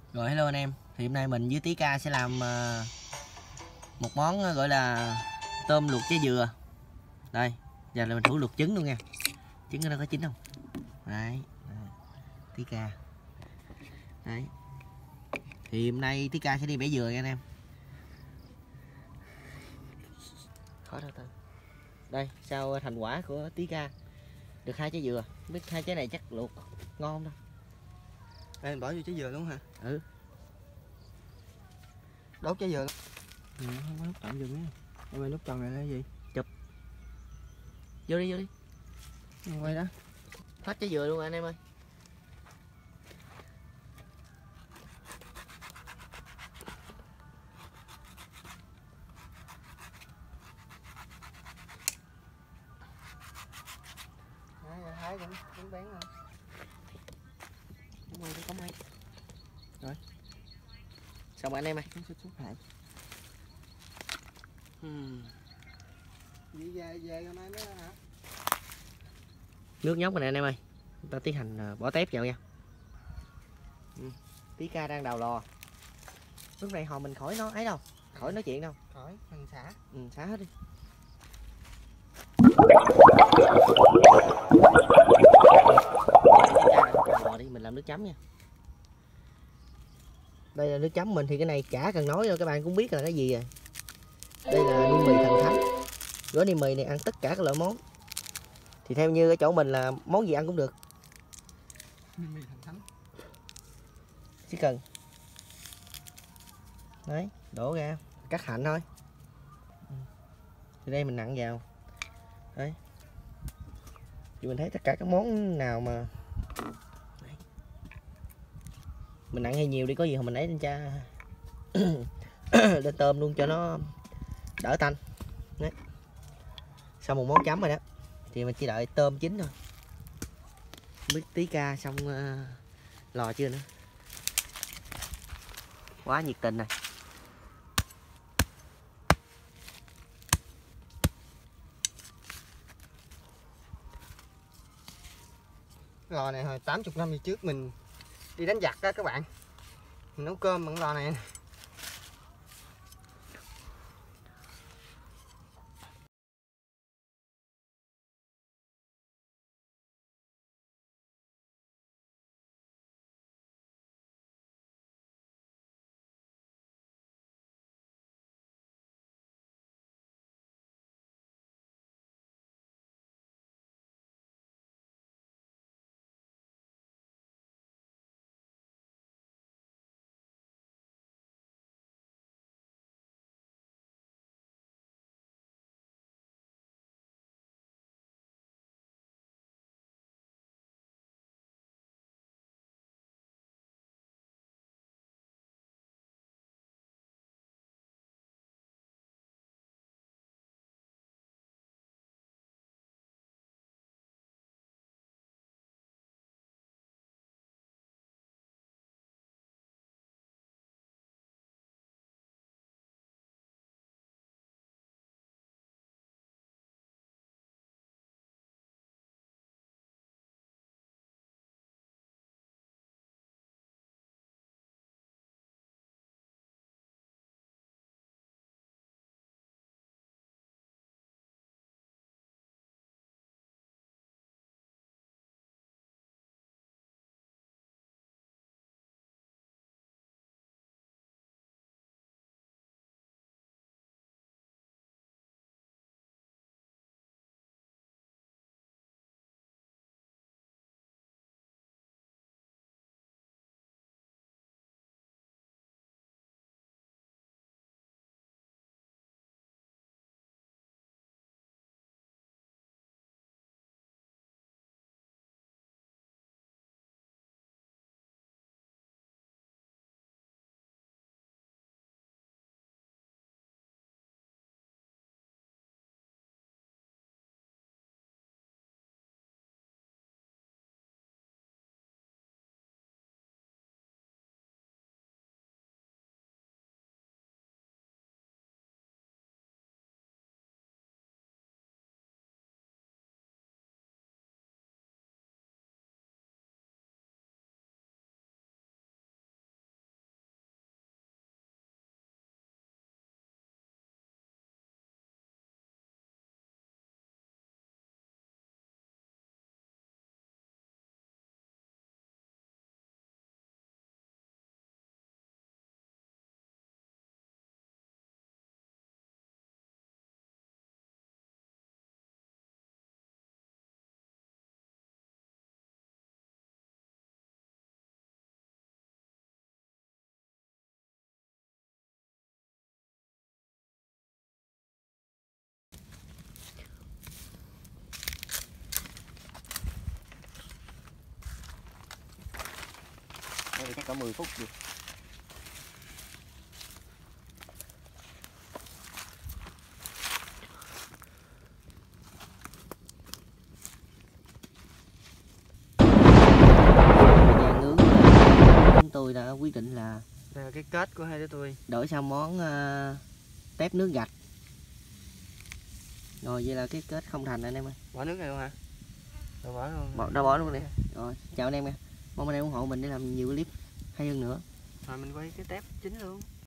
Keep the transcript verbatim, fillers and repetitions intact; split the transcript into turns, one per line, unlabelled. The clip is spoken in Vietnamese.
Rồi hello anh em, thì hôm nay mình với Tí Ca sẽ làm uh, một món uh, gọi là tôm luộc trái dừa. Đây, giờ là mình thử luộc trứng luôn nha. Trứng nó có chín không? Đấy, Tí Ca. Đấy. Thì hôm nay Tí Ca sẽ đi bẻ dừa nha anh em. Khó đâu từ. Đây, sau thành quả của Tí Ca được hai trái dừa. Không biết hai trái này chắc luộc ngon không đâu.
Đây mình bỏ vô trái dừa luôn hả?
Ừ.
Đốt trái dừa luôn. Ừ, không có nút tạm dừng á. Em ơi, nút tròn này là cái gì?
Chụp. Vô đi, vô đi.
Không quay đó.
Hết trái dừa luôn anh em ơi.
Thái cũng cũng bán rồi.
Không ai có mấy. Rồi. Xong anh em ơi.
Chút chút hại.
Hmm.
Đi về về hôm nay nữa hả?
Nước nhóc này anh em ơi. Chúng ta tiến hành bỏ tép vào nha. Ừ. Tí Ca đang đào lò. Lúc này hồi mình khỏi nó ấy đâu, khỏi nói chuyện đâu.
Khỏi, mình xả.
Ừ, xả hết đi. Lò đi, mình làm nước chấm nha. Đây là nước chấm mình, thì cái này chả cần nói đâu, các bạn cũng biết là cái gì rồi. Đây là niêm mì thần thánh. Gói niêm mì này ăn tất cả các loại món. Thì theo như ở chỗ mình là món gì ăn cũng được.
Niêm mì thần thánh.
Chỉ cần đấy, đổ ra, cắt hạnh thôi. Thì đây mình nặn vào. Đấy. Thì mình thấy tất cả các món nào mà đấy. Mình nặn hay nhiều đi, có gì không mình lấy lên cha lên tôm luôn cho nó đỡ tanh. Đấy. Xong một món chấm rồi đó. Thì mình chỉ đợi tôm chín thôi. Không biết Tí Ca xong uh, lò chưa nữa. Quá nhiệt tình này.
Lò này hồi tám mươi năm về trước mình đi đánh giặc đó các bạn. Mình nấu cơm bằng lò này. Đây chắc cả mười phút được.
Thời gian nướng là chúng tôi đã quyết định là
Đây là cái kết của hai đứa tôi.
đổi sang món uh, tép nước gạch. Rồi vậy là cái kết không thành anh em ơi.
Bỏ nước này luôn hả? Rồi bỏ luôn.
Bỏ, đã bỏ luôn nè. Rồi chào anh em nha. Mong anh em ủng hộ mình để làm nhiều clip hay hơn nữa.
Rồi mình quay cái tép chính luôn.